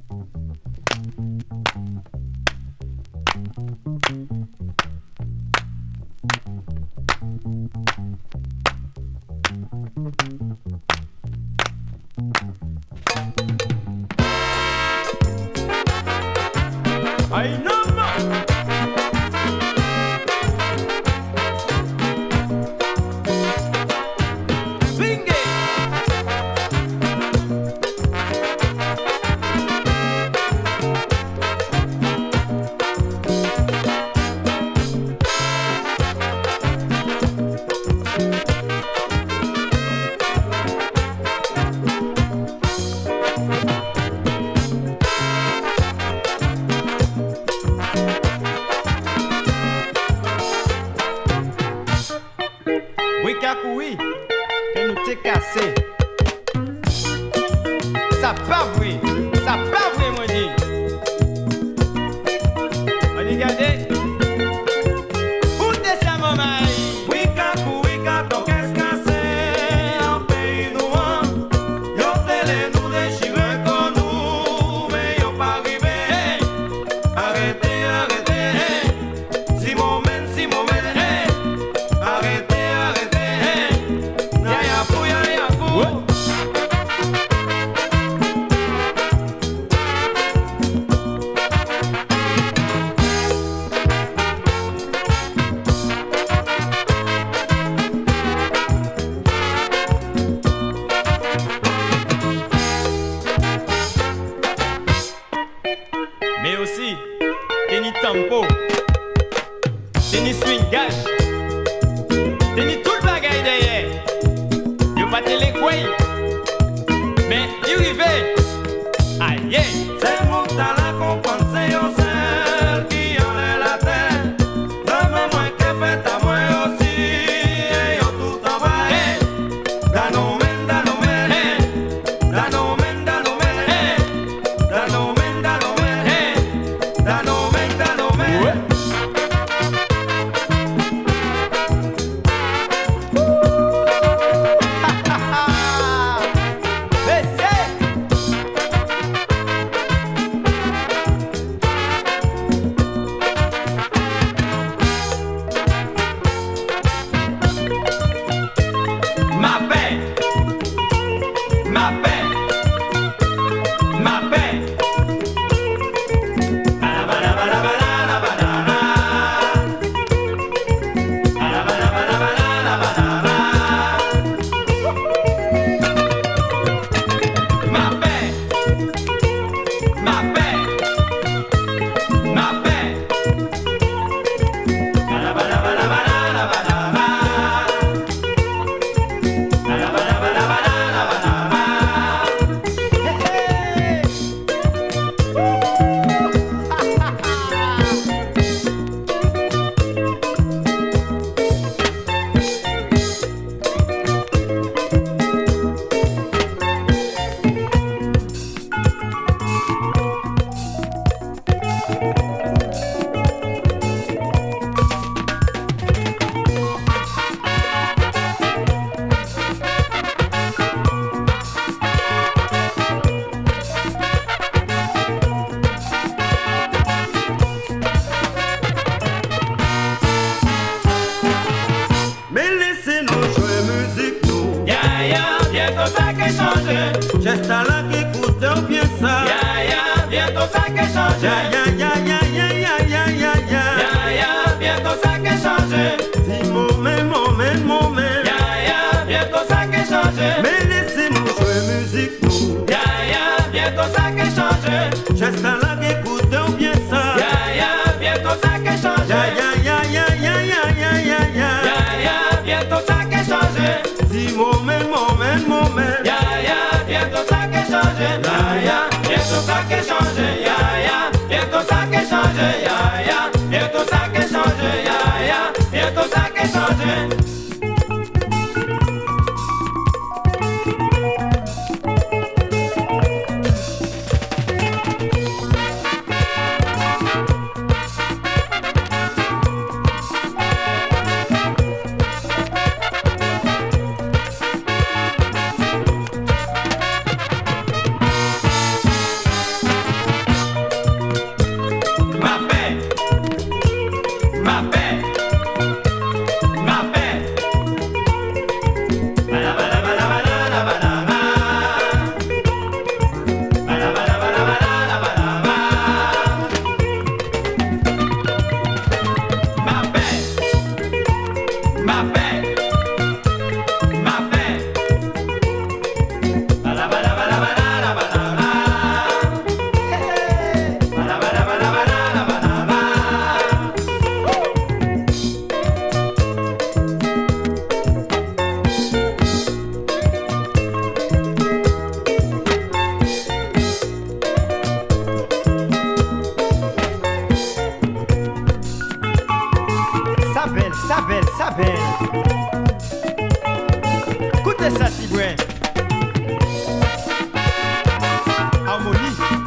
Ay, no. Oui, Kakoui, que nous t'es cassé. Ça pas vrai, moi dit. On y regardez. Où t'es ça, maman? Oui, Kakou, qu'est-ce que c'est? En pays noir, yo télé nous déchiré comme nous, mais yo pas arrivé. Hey. Arrêtez, hey. Si moment, hey. Arrêtez. Mais aussi, tenez tempo, tenez swingage, tenez tout le bagage derrière. Yo pas les couilles, mais y arrive. Aïe, c'est mon talent qu'on pense, c'est yo seul qui en est la terre. Dame moi que fait à moi aussi, et yo tout en bas. Danomen, Geste à la qui écoute bien ça. Bientôt ça qui change. Bientôt ça qui change. Si moment. Bientôt ça qui change. Mais laissez-nous jouer musique nous. Bientôt ça qui change. Geste à la qui écoute bien ça. Bientôt ça qui change. Bientôt ça qui change. Si moment. Bientôt ça qui change. Bientôt ça qui change. Bientôt ça qui change. Bientôt ça qui change. Bientôt ça qui change. ça belle. Écoutez ça, Tibouin. Harmonie.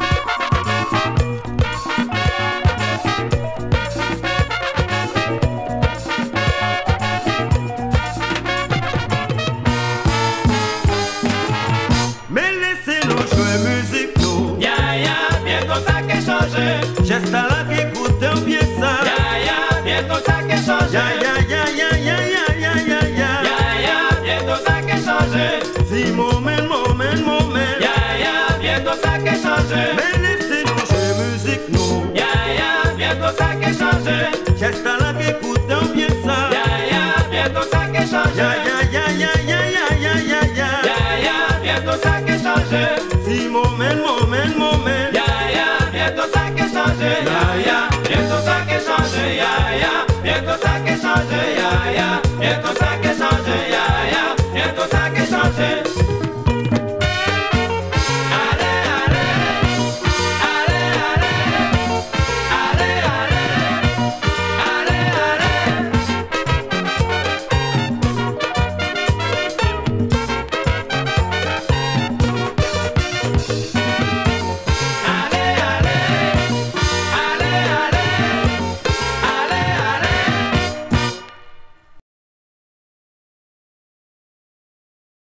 Mais laissez-nous jouer musique, nous. Ya, ya, bientôt ça qui change. Geste à la qui écoute bien ça. Ya, ya, bientôt ça qui change. Ya, ya, ya, ya, ya, ya, ya, ya, ya. Ya, ya, bientôt ça qui change. Si moment, moment, moment. Ya, ya, bientôt ça qui change. Mais laissez-nous jouer musique, nous. Ya, ya, bientôt ça qui change. Geste à la qui écoute bien ça. Ya, ya, bientôt ça qui change. Ya, ya, ya, ya, ya, ya, ya, ya, ya. Ya, ya, bientôt ça qui change. Si moment, moment, moment. Ya, ya, bientôt ça qui change. Ya, ya.